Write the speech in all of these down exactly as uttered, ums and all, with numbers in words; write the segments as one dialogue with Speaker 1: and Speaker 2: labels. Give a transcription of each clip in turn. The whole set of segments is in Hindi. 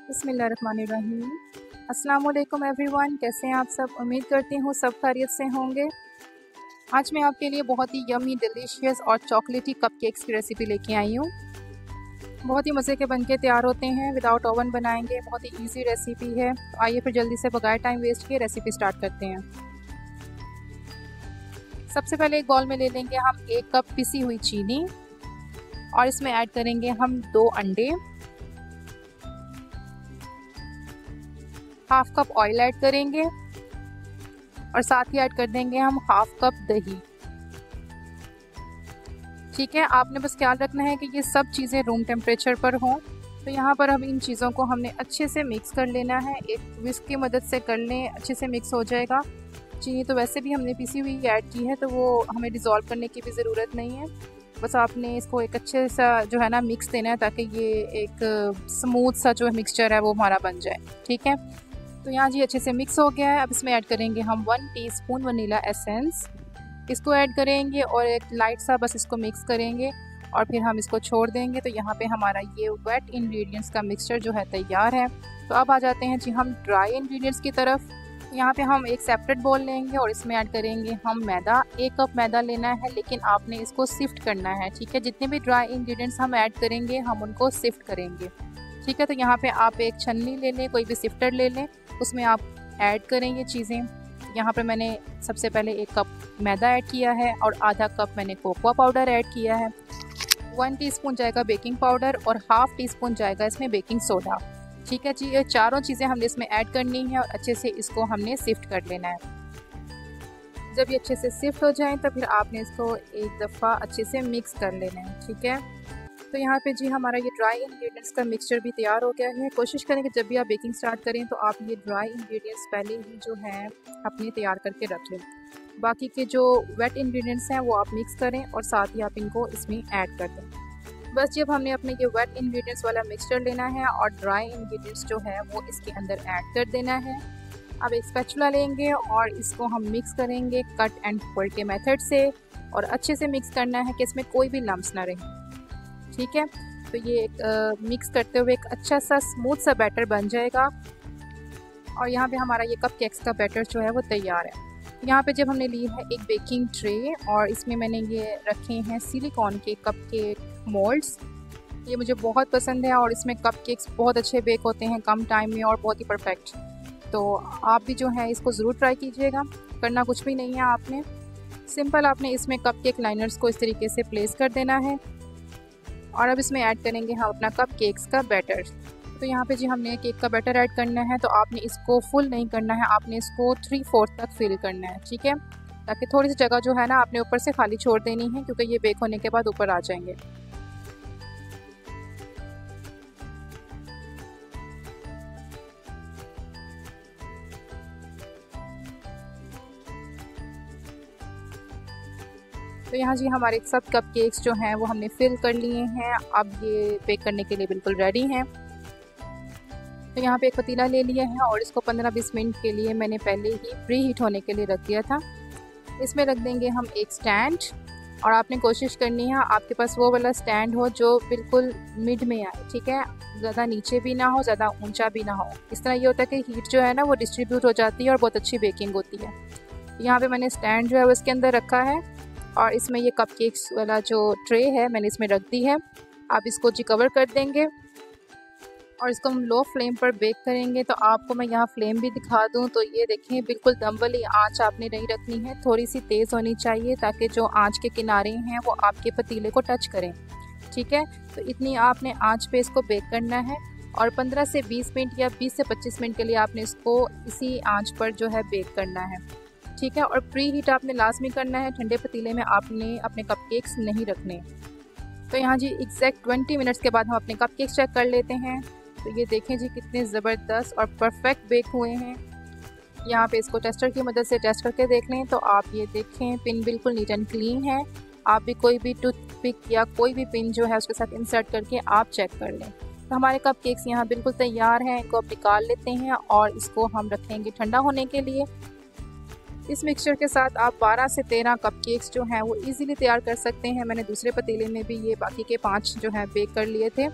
Speaker 1: बिस्मिल्लाहिर्रहमानिर्रहीम। अस्सलाम वालेकुम एवरीवन, कैसे हैं आप सब। उम्मीद करती हूँ सब खैरियत से होंगे। आज मैं आपके लिए बहुत ही यम्मी डिलीशियस और चॉकलेटी कपकेक्स की रेसिपी लेके आई हूँ। बहुत ही मज़े के बनके तैयार होते हैं, विदाउट ओवन बनाएंगे। बहुत ही इजी रेसिपी है। तो आइए फिर जल्दी से बगैर टाइम वेस्ट किए रेसिपी स्टार्ट करते हैं। सबसे पहले एक बाउल में ले लेंगे हम एक कप पिसी हुई चीनी और इसमें ऐड करेंगे हम दो अंडे, हाफ कप ऑयल ऐड करेंगे और साथ ही ऐड कर देंगे हम हाफ कप दही। ठीक है, आपने बस ख्याल रखना है कि ये सब चीज़ें रूम टेम्परेचर पर हों। तो यहाँ पर हम इन चीज़ों को हमने अच्छे से मिक्स कर लेना है। एक विस्क की मदद से कर लें, अच्छे से मिक्स हो जाएगा। चीनी तो वैसे भी हमने पिसी हुई ऐड की है, तो वो हमें डिज़ोल्व करने की भी ज़रूरत नहीं है। बस आपने इसको एक अच्छे सा जो है ना मिक्स देना है, ताकि ये एक स्मूथ सा जो मिक्सचर है वो हमारा बन जाए। ठीक है, तो यहाँ जी अच्छे से मिक्स हो गया है। अब इसमें ऐड करेंगे हम वन टीस्पून वनीला एसेंस। इसको ऐड करेंगे और एक लाइट सा बस इसको मिक्स करेंगे और फिर हम इसको छोड़ देंगे। तो यहाँ पे हमारा ये वेट इंग्रेडिएंट्स का मिक्सचर जो है तैयार है। तो अब आ जाते हैं जी हम ड्राई इंग्रेडिएंट्स की तरफ। यहाँ पे हम एक सेपरेट बोल लेंगे और इसमें ऐड करेंगे हम मैदा। एक कप मैदा लेना है, लेकिन आपने इसको सिफ्ट करना है। ठीक है, जितने भी ड्राई इंग्रेडिएंट्स हम ऐड करेंगे हम उनको सिफ्ट करेंगे। ठीक है, तो यहाँ पे आप एक छन्नी ले लें, कोई भी सिफ्टर ले लें, उसमें आप ऐड करें ये चीज़ें। यहाँ पर मैंने सबसे पहले एक कप मैदा ऐड किया है और आधा कप मैंने कोकोआ पाउडर ऐड किया है। वन टीस्पून जाएगा बेकिंग पाउडर और हाफ़ टी स्पून जाएगा इसमें बेकिंग सोडा। ठीक है जी, ये चारों चीज़ें हमने इसमें ऐड करनी है और अच्छे से इसको हमने सिफ्ट कर लेना है। जब ये अच्छे से सिफ्ट हो जाए तो फिर आपने इसको एक दफ़ा अच्छे से मिक्स कर लेना है। ठीक है, तो यहाँ पे जी हमारा ये ड्राई इंग्रेडिएंट्स का मिक्सचर भी तैयार हो गया है। कोशिश करें कि जब भी आप बेकिंग स्टार्ट करें तो आप ये ड्राई इंग्रेडिएंट्स पहले ही जो हैं अपने तैयार करके रख लें। बाकी के जो वेट इंग्रेडिएंट्स हैं वो आप मिक्स करें और साथ ही आप इनको इसमें ऐड कर दें। बस जब हमने अपने ये वेट इंग्रेडिएंट्स वाला मिक्सचर लेना है और ड्राई इंग्रेडिएंट्स जो है वो इसके अंदर ऐड कर देना है। अब एक स्पैचुला लेंगे और इसको हम मिक्स करेंगे कट एंड फोल्ड के मेथड से और अच्छे से मिक्स करना है कि इसमें कोई भी लम्स ना रहे। ठीक है, तो ये एक आ, मिक्स करते हुए एक अच्छा सा स्मूथ सा बैटर बन जाएगा और यहाँ पे हमारा ये कप केक्स का बैटर जो है वो तैयार है। यहाँ पे जब हमने ली है एक बेकिंग ट्रे और इसमें मैंने ये रखे हैं सिलिकॉन के कप केक मोल्ड्स। ये मुझे बहुत पसंद है और इसमें कप केक्स बहुत अच्छे बेक होते हैं कम टाइम में और बहुत ही परफेक्ट। तो आप भी जो है इसको ज़रूर ट्राई कीजिएगा। करना कुछ भी नहीं है, आपने सिंपल आपने इसमें कप केक लाइनर्स को इस तरीके से प्लेस कर देना है और अब इसमें ऐड करेंगे हम अपना कप केक्स का बैटर। तो यहाँ पे जी हमने केक का बैटर ऐड करना है, तो आपने इसको फुल नहीं करना है, आपने इसको थ्री फोर्थ तक फिल करना है। ठीक है, ताकि थोड़ी सी जगह जो है ना आपने ऊपर से खाली छोड़ देनी है, क्योंकि ये बेक होने के बाद ऊपर आ जाएंगे। तो यहाँ जी हमारे सब कप केक्स जो हैं वो हमने फिल कर लिए हैं। अब ये बेक करने के लिए बिल्कुल रेडी हैं। तो यहाँ पे एक पतीला ले लिया है और इसको पंद्रह बीस मिनट के लिए मैंने पहले ही प्री हीट होने के लिए रख दिया था। इसमें रख देंगे हम एक स्टैंड और आपने कोशिश करनी है आपके पास वो वाला स्टैंड हो जो बिल्कुल मिड में आए। ठीक है, ज़्यादा नीचे भी ना हो, ज़्यादा ऊंचा भी ना हो। इस तरह ये होता है कि हीट जो है ना वो डिस्ट्रीब्यूट हो जाती है और बहुत अच्छी बेकिंग होती है। यहाँ पे मैंने स्टैंड जो है वो इसके अंदर रखा है और इसमें ये कप केक्स वाला जो ट्रे है मैंने इसमें रख दी है। आप इसको जी कवर कर देंगे और इसको हम लो फ्लेम पर बेक करेंगे। तो आपको मैं यहाँ फ्लेम भी दिखा दूँ, तो ये देखें बिल्कुल दम वाली आँच आपने नहीं रखनी है, थोड़ी सी तेज़ होनी चाहिए ताकि जो आँच के किनारे हैं वो आपके पतीले को टच करें। ठीक है, तो इतनी आपने आँच पे इसको बेक करना है और पंद्रह से बीस मिनट या बीस से पच्चीस मिनट के लिए आपने इसको इसी आँच पर जो है बेक करना है। ठीक है, और प्री हीट आपने लाजमी करना है, ठंडे पतीले में आपने अपने कप केक्स नहीं रखने। तो यहाँ जी एग्जैक्ट ट्वेंटी मिनट्स के बाद हम अपने कप केक्स चेक कर लेते हैं। तो ये देखें जी कितने ज़बरदस्त और परफेक्ट बेक हुए हैं। यहाँ पे इसको टेस्टर की मदद से टेस्ट करके देख लें। तो आप ये देखें पिन बिल्कुल नीट एंड क्लीन है। आप भी कोई भी टूथपिक या कोई भी पिन जो है उसके साथ इंसर्ट करके आप चेक कर लें। तो हमारे कप केक्स यहाँ बिल्कुल तैयार हैं। इनको आप निकाल लेते हैं और इसको हम रखेंगे ठंडा होने के लिए। इस मिक्सचर के साथ आप बारह से तेरह कप केक्स जो हैं वो इजीली तैयार कर सकते हैं। मैंने दूसरे पतीले में भी ये बाकी के पाँच जो हैं बेक कर लिए थे।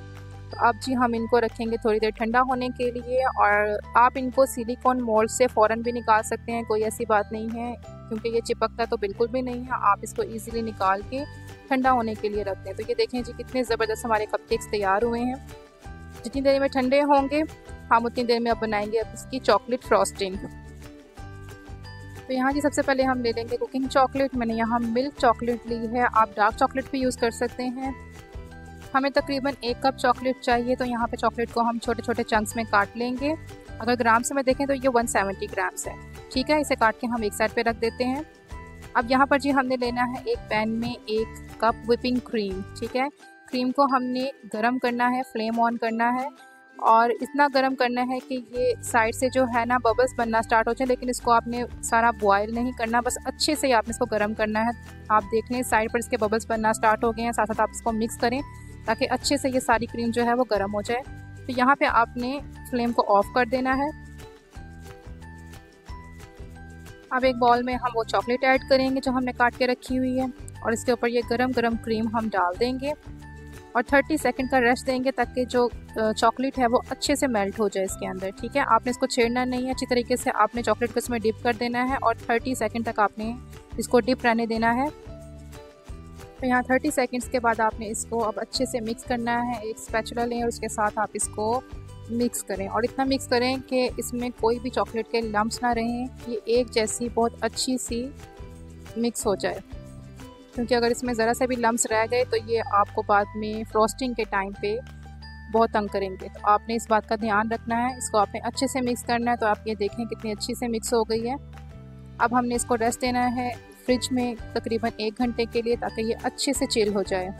Speaker 1: तो अब जी हम इनको रखेंगे थोड़ी देर ठंडा होने के लिए, और आप इनको सिलिकॉन मोल्ड से फ़ौरन भी निकाल सकते हैं, कोई ऐसी बात नहीं है, क्योंकि ये चिपकता तो बिल्कुल भी नहीं है। आप इसको इजीली निकाल के ठंडा होने के लिए रखते हैं। तो ये देखें जी कितने ज़बरदस्त हमारे कपकेक्स तैयार हुए हैं। जितनी देर में ठंडे होंगे हम उतनी देर में अब बनाएंगे अब इसकी चॉकलेट फ्रॉस्टिंग। तो यहाँ जी सबसे पहले हम ले लेंगे कुकिंग चॉकलेट। मैंने यहाँ मिल्क चॉकलेट ली है, आप डार्क चॉकलेट भी यूज़ कर सकते हैं। हमें तकरीबन एक कप चॉकलेट चाहिए, तो यहाँ पे चॉकलेट को हम छोटे छोटे चंक्स में काट लेंगे। अगर ग्राम से मैं देखें तो ये एक सौ सत्तर ग्राम्स है, ठीक है। इसे काट के हम एक साइड पे रख देते हैं। अब यहाँ पर जी हमने लेना है एक पैन में एक कप व्हिपिंग क्रीम, ठीक है। क्रीम को हमने गरम करना है, फ्लेम ऑन करना है, और इतना गरम करना है कि ये साइड से जो है ना बबल्स बनना स्टार्ट हो जाए, लेकिन इसको आपने सारा बॉयल नहीं करना, बस अच्छे से आपने इसको गरम करना है। आप देख लें साइड पर इसके बबल्स बनना स्टार्ट हो गए हैं, साथ साथ आप इसको मिक्स करें ताकि अच्छे से ये सारी क्रीम जो है वो गर्म हो जाए। तो यहाँ पे आपने फ्लेम को ऑफ कर देना है। अब एक बॉल में हम वो चॉकलेट ऐड करेंगे जो हमने काट के रखी हुई है, और इसके ऊपर ये गरम गरम क्रीम हम डाल देंगे और तीस सेकंड का रेस्ट देंगे ताकि जो चॉकलेट है वो अच्छे से मेल्ट हो जाए इसके अंदर, ठीक है। आपने इसको छेड़ना नहीं है, अच्छी तरीके से आपने चॉकलेट को इसमें डिप कर देना है और तीस सेकंड तक आपने इसको डिप रहने देना है। तो यहाँ तीस सेकंड्स के बाद आपने इसको अब अच्छे से मिक्स करना है। एक स्पैचुला लें और उसके साथ आप इसको मिक्स करें, और इतना मिक्स करें कि इसमें कोई भी चॉकलेट के लम्प्स ना रहें, ये एक जैसी बहुत अच्छी सी मिक्स हो जाए, क्योंकि अगर इसमें ज़रा से भी लम्प्स रह गए तो ये आपको बाद में फ्रॉस्टिंग के टाइम पे बहुत तंग करेंगे। तो आपने इस बात का ध्यान रखना है, इसको आपने अच्छे से मिक्स करना है। तो आप ये देखें कितनी अच्छी से मिक्स हो गई है। अब हमने इसको रेस्ट देना है फ्रिज में तकरीबन एक घंटे के लिए ताकि ये अच्छे से चिल हो जाए।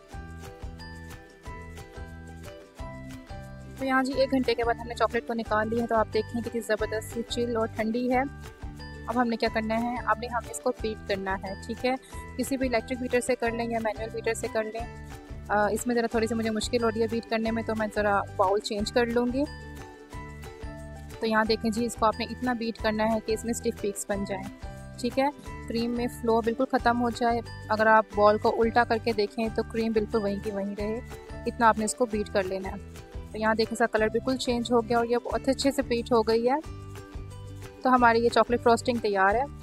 Speaker 1: तो यहाँ जी एक घंटे के बाद हमने चॉकलेट को निकाल लिया है, तो आप देखें कितनी ज़बरदस्त सी चिल और ठंडी है। अब हमने क्या करना है, आपने हमें इसको बीट करना है, ठीक है। किसी भी इलेक्ट्रिक बीटर से कर लें या मैनुअल बीटर से कर लें। आ, इसमें ज़रा थोड़ी सी मुझे मुश्किल हो रही है बीट करने में, तो मैं ज़रा बाउल चेंज कर लूँगी। तो यहाँ देखें जी इसको आपने इतना बीट करना है कि इसमें स्टिफ पीक्स बन जाएँ, ठीक है। क्रीम में फ़्लो बिल्कुल ख़त्म हो जाए। अगर आप बॉल को उल्टा करके देखें तो क्रीम बिल्कुल वहीं की वहीं रहे, इतना आपने इसको बीट कर लेना है। तो यहाँ देखें इसका कलर बिल्कुल चेंज हो गया और ये बहुत अच्छे से बीट हो गई है। तो हमारी ये चॉकलेट फ्रॉस्टिंग तैयार है।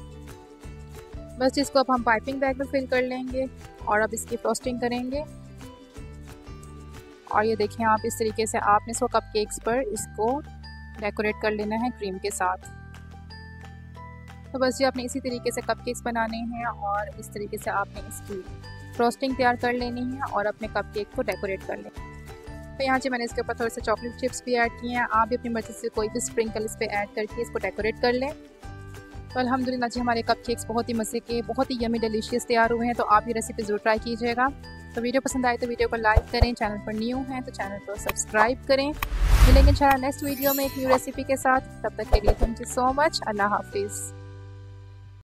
Speaker 1: बस इसको अब हम पाइपिंग बैग में फिल कर लेंगे और अब इसकी फ्रॉस्टिंग करेंगे। और ये देखें आप इस तरीके से आपने इसको कपकेक्स पर इसको डेकोरेट कर लेना है क्रीम के साथ। तो बस ये आपने इसी तरीके से कपकेक्स बनाने हैं और इस तरीके से आपने इसकी फ्रॉस्टिंग तैयार कर लेनी है और अपने कपकेक को डेकोरेट कर लेना है। तो यहाँ जी मैंने इसके ऊपर थोड़े से चॉकलेट चिप्स भी ऐड किए हैं। आप भी अपनी मर्ज़ी से कोई भी स्प्रिंकल इस पर ऐड करके इसको डेकोरेट कर लें। तो अल्हम्दुलिल्लाह जी हमारे कपकेक्स बहुत ही मज़े के, बहुत ही यमी डिलीशियस तैयार हुए हैं। तो आप ये रेसिपी ज़रूर ट्राई कीजिएगा। तो वीडियो पसंद आए तो वीडियो को लाइक करें, चैनल पर न्यू हैं तो चैनल को सब्सक्राइब करें। मिलेंगे इंशाल्लाह नेक्स्ट वीडियो में एक न्यू रेसिपी के साथ। तब तक के लिए थैंक यू सो मच। अल्लाह हाफिज़।